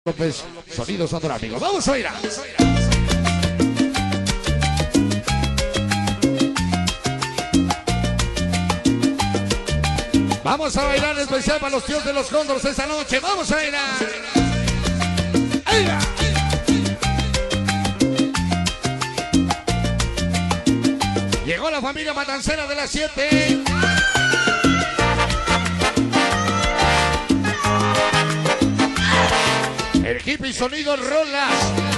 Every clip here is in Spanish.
López, sonido sonorámico. Vamos a bailar. Vamos a bailar especial para los tíos de los Cóndores esta noche. Vamos a bailar. ¡Ahí va! Llegó la familia matancera de las 7. El equipo y sonido Rolas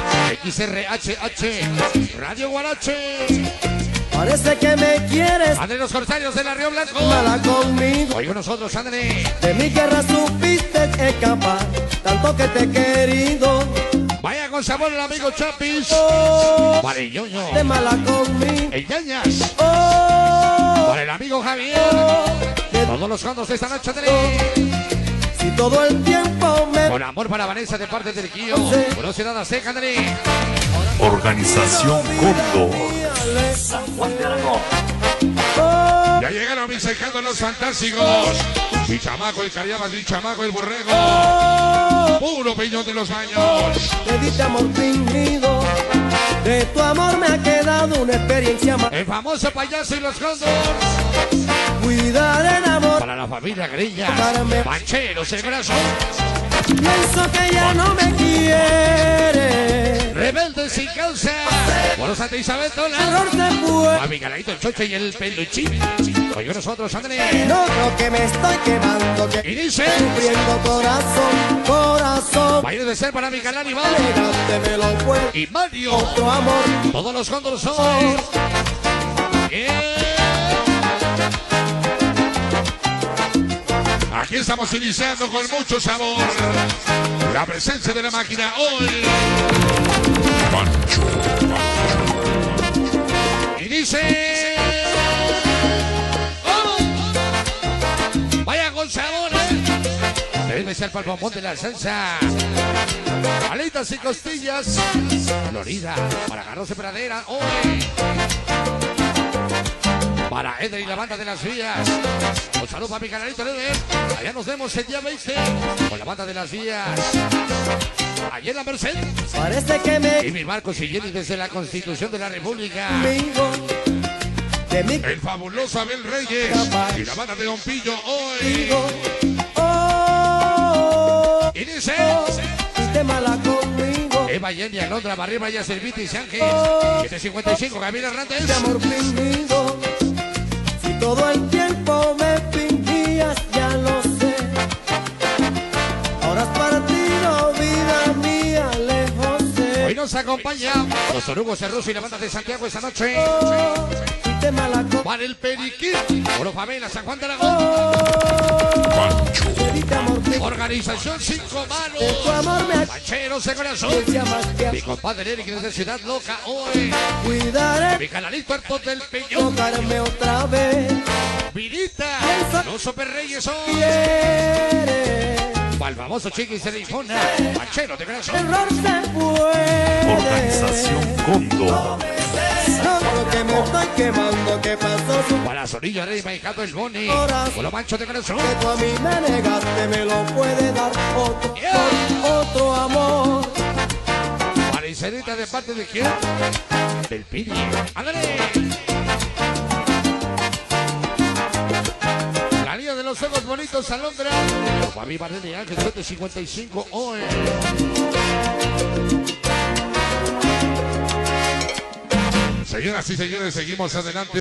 XRHH Radio Guarache. Parece que me quieres. André, los corsarios de la Río Blanco. Mala conmigo. Oigo nosotros, André. De mi guerra supiste escapar, tanto que te he querido. Vaya con sabor el amigo Chapis. Oh, Para el ñoño. de mala conmigo. El ñañas. Oh, Para el amigo Javier. Todos los condos de esta noche, André. si todo el tiempo me. Con amor para Vanessa de parte del Quío. Buenos ciudad azteca, André. Organización Cóndor. San Juan de Aragón. Ya llegaron mis secados los fantásticos. Mi chamaco, el Cariabas, mi chamaco, el borrego. Puro peñón de los baños. Te diste amor fingido. De tu amor me ha quedado una experiencia más. El famoso payaso y los condos. Cuidar el amor. Para la familia Grilla. Pancheros, el brazo. Pienso que ya no me quiere. Rebeldes sin causa. Por los Santa Isabel Tola. Error se fue. A Miguelito, el Choche y el Peluchín. Oye nosotros, André. No creo que me estoy quemando. Que Y dice. sufriendo corazón, corazón. Baile de ser para mi canal Iván. Negarte me lo puedo. Y Mario. Otro amor. Todos los cóndores son. Aquí estamos iniciando con mucho sabor la presencia de la máquina hoy. Pancho. Y dice. ¡Oh! Vaya con sabor, Debe ser para el bombón de la salsa. Alitas y costillas. Florida. Para Garros de Pradera. Hoy. Para Eder y la banda de las vías. Un saludo para mi canalito Eder. Allá nos vemos el día 20 con la banda de las vías. Allí en la Merced. Parece que me Y mi Marcos y Jenny desde la Constitución de la República. conmigo. De mi El fabuloso Abel Reyes y la banda de Don Pillo hoy. conmigo. Oh, Y dice. de mala conmigo. Eva Jenny, Alondra, Barriba, ya Serviti y Sánchez. 755, Gabriel Hernández. De amor fingido. Si todo el tiempo me fingías, ya lo sé. Ahora has partido, vida mía, lejos Hoy sé. nos acompaña los Orugos Cerroso y la banda de Santiago esta noche. Oh, de mala conmigo. Para el Periquín, Oro Favela, San Juan de Aragón. Pancho. Te diste amor fingido. Organización Cinco Manos. De tu amor me Pancheros de corazón. llamas que Mi compadre Eric desde Ciudad Loca hoy. cuidaré. Mi canalito Arto del Peñón. Tocarme otra vez. Vidita. Los Super Reyes hoy. Quiere. Para el famoso Chiquis de Lijona. Pancheros de corazón. Error se puede. Organización Cóndor. No creo que me estoy quemando. ¿Qué pasó? Para Sonillo Rey Maijado el Boni. Con los manchos de corazón. Que tú a mí me negaste, me lo puede dar otro amor. Para Iserita de parte de quién? Del Pini. ¡Ándale! La Liga de los Ojos Bonitos, Alondra. Fabi Bardet de Ángel 755 hoy. Señoras y señores, seguimos adelante.